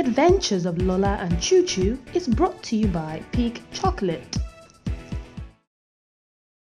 Adventures of Lola and Chuchu is brought to you by Peak Chocolate.